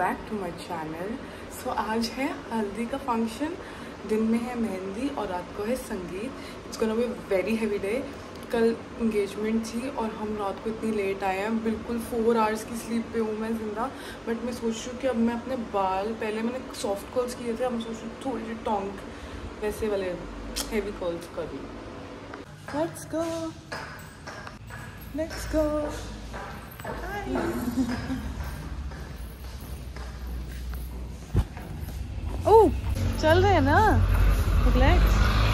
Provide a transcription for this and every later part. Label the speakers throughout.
Speaker 1: Back to my channel. So आज है हल्दी का फंक्शन, दिन में है मेहंदी और रात को है संगीत। It's gonna be very heavy day. कल इंगेजमेंट थी और हम रात को इतनी लेट आए हैं, बिल्कुल 4 आवर्स की स्लीप पे हूँ मैं ज़िंदा। बट मैं सोच रही हूँ कि अब मैं अपने बाल, पहले मैंने सॉफ्ट कर्ल्स किए थे, अब मैं सोच रही हूँ थोड़ी सी टोंक वैसे वाले हेवी कर्ल्स कर दूँ। Let's go let's go. ओह चल रहे हैं ना, रिलैक्स।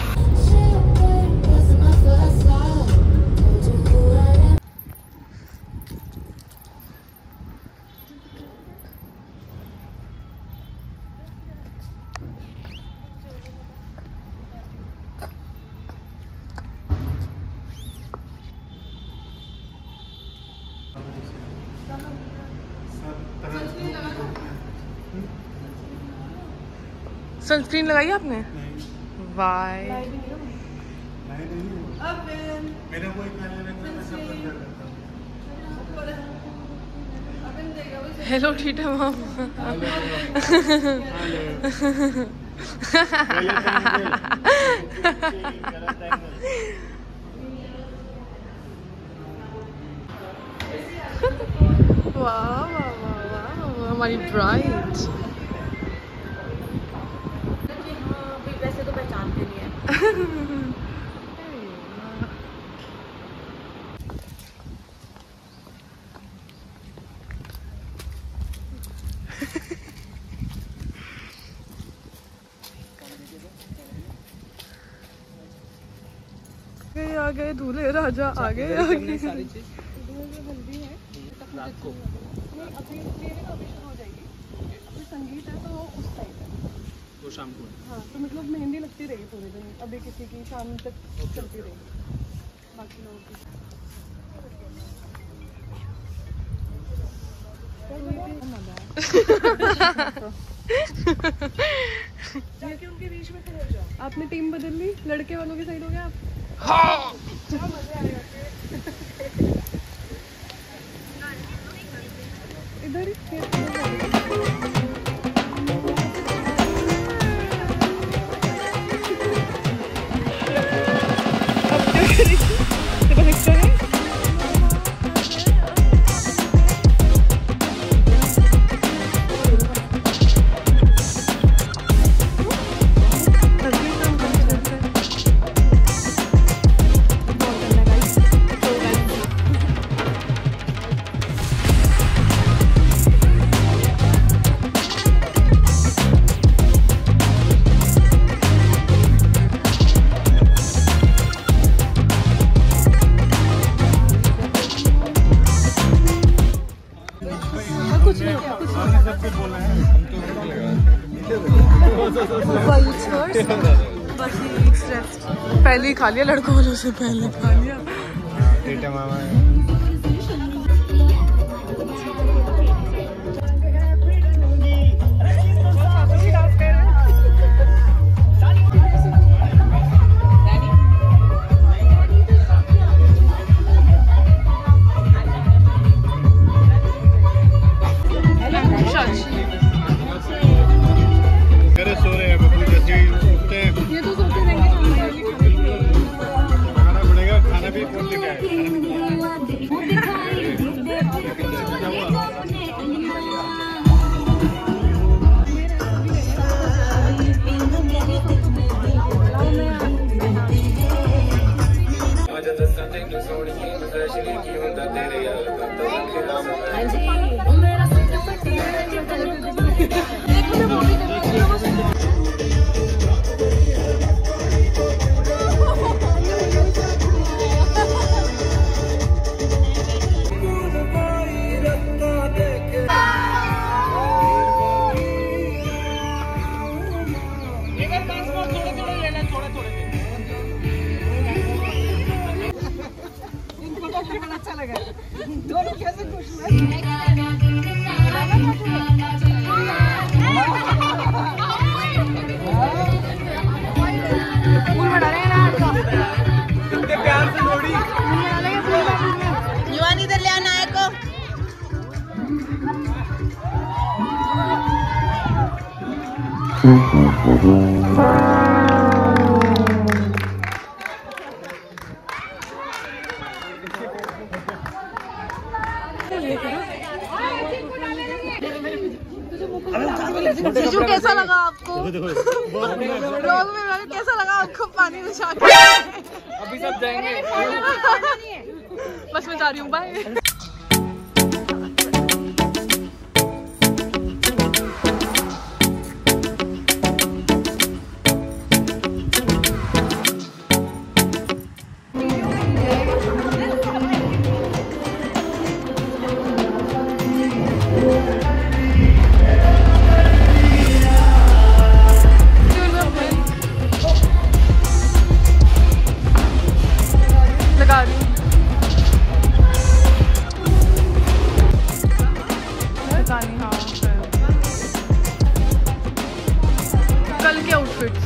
Speaker 1: सनस्क्रीन लगाई आपने? वाई हेलो ठीटा माम। वाह वाह वाह हमारी ब्राइड।
Speaker 2: वैसे तो पहचानते नहीं है।
Speaker 1: आ गए दूल्हे राजा, आ गए आ गए।
Speaker 2: सारी चीज हल्दी है रात को, अभी शुरू हो जाएगी। अभी संगीत है तो उस टाइम है,
Speaker 3: वो शाम को।
Speaker 2: हाँ तो मतलब मेहंदी लगती रहेगी पूरे दिन, अभी किसी की शाम तक चलती रहेगी, बाकी लोगों की। जाके उनके बीच में खड़े हो जाओ। आपने टीम बदल ली, लड़के वालों की साइड हो गया आप। हाँ। क्या मजा आएगा इधर ही।
Speaker 1: पहले ही खा लिया, लड़कों वालों से पहले खा लिया।
Speaker 3: मामा सो रहे हैं, जैसे उठते हैं
Speaker 2: ये तो सोते रहेंगे
Speaker 3: खाना पड़ेगा, खाना भी कौन लेके आए?
Speaker 2: अच्छा लगा दोनों कैसे खुश हुए। युवान इधर ले आना है को। जीजू कैसा लगा आपको? ब्लॉग में कैसा लगा आपको पानी में जाके?
Speaker 1: अभी सब जाएंगे।
Speaker 2: बस मैं जा रही हूँ, बाय। कल के आउटफिट्स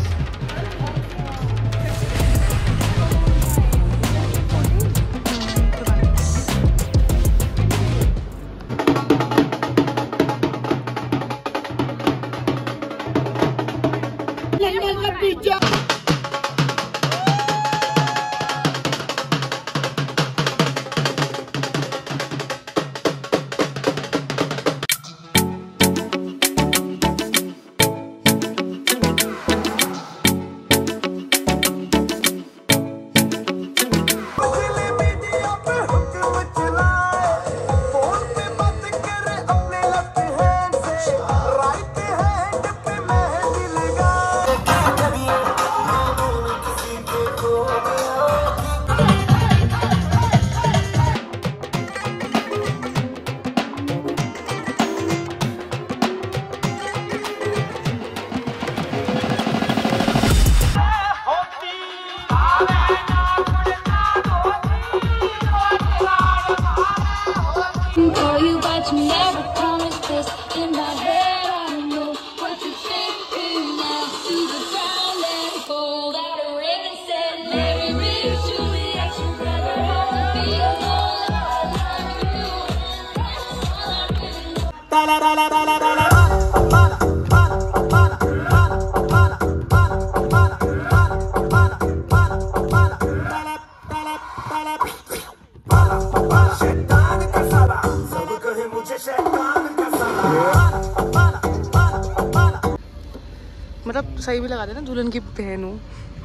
Speaker 2: मतलब सही भी लगा देना, दुल्हन की बहन हूँ।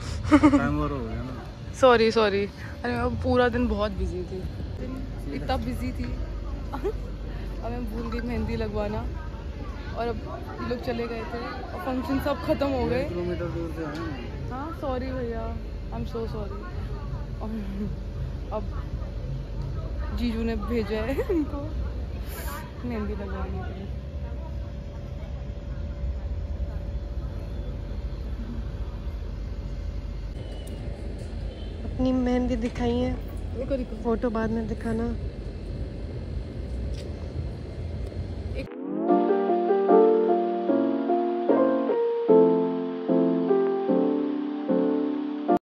Speaker 2: सॉरी सॉरी, अरे मैं पूरा दिन बहुत बिजी थी, इतना बिजी थी। अब मैं भूल गई मेहंदी लगवाना, और अब ये लोग चले गए थे और फंक्शन सब खत्म हो गए।
Speaker 3: किलोमीटर दूर से आए।
Speaker 2: हाँ सॉरी भैया, आई एम सो सॉरी। और अब जीजू ने भेजा है इनको मेहंदी लगवाने के लिए। अपनी मेहंदी दिखाई है, फोटो बाद में दिखाना।